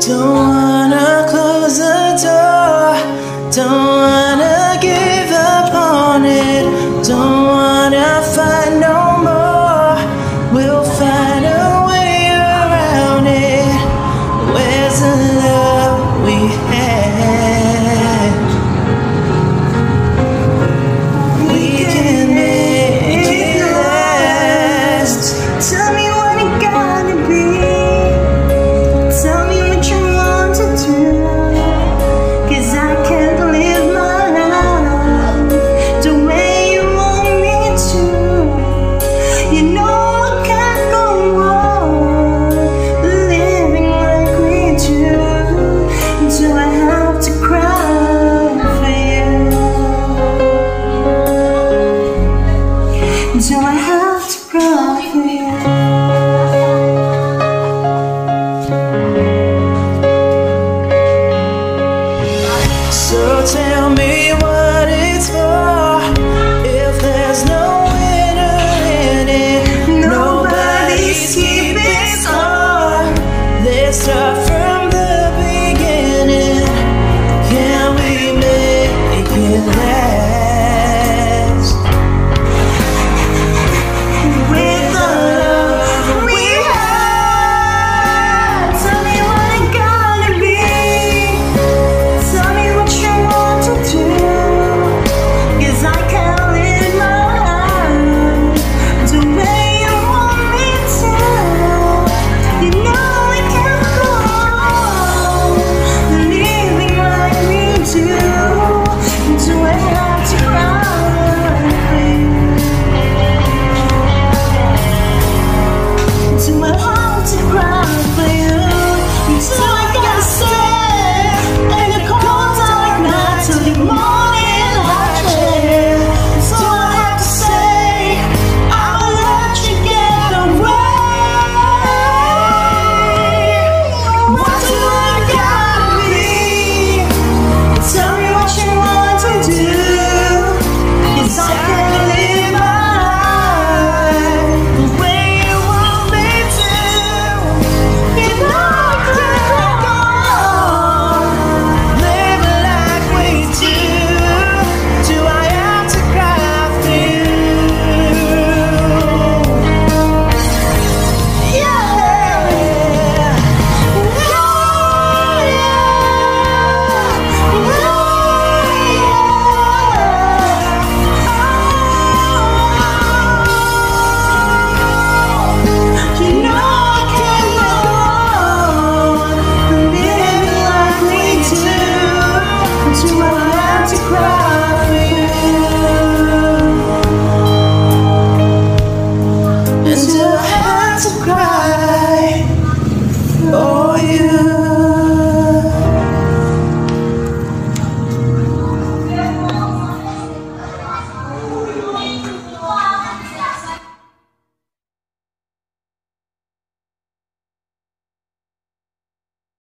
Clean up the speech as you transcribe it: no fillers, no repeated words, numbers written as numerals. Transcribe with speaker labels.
Speaker 1: Don't wanna close the door, don't wanna give up on it, don't wanna fight no more. We'll find a way around it. Where's the love we had? We can make it last.
Speaker 2: Tell me what it gotta be. Tell me what you want to do, 'cause I can't live my life the way you want me to. You know I can't go on living like we do, until I have to cry for you, until I have to cry for you.
Speaker 1: So tell me